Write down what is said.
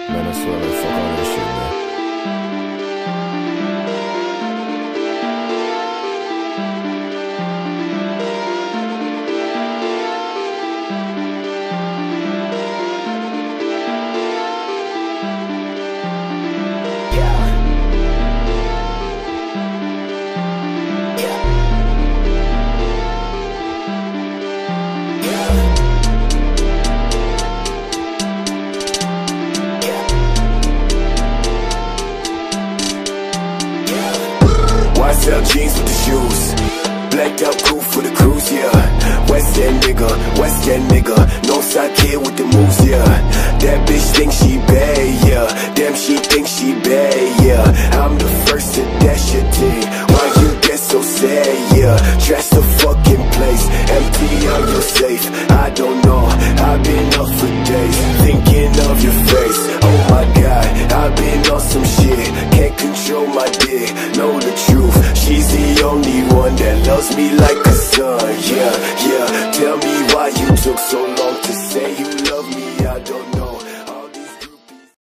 Man, I swear, like, fuck all that shit, man. YSL jeans with the shoes, blacked out coupe for the cruise, yeah. West End nigga, Northside kid with the moves, yeah. That bitch think she bad, yeah. Damn, she think she bad, yeah. I'm the first to dash your thing. Why you get so sad, yeah? Trash the fucking place, empty on your safe. I don't know, I've been up for days, thinking of your face. Oh my God, I've been on some shit, can't control my dick, know the truth. She's the only one that loves me like a son, yeah, yeah. Tell me why you took so long to say you love me, I don't know.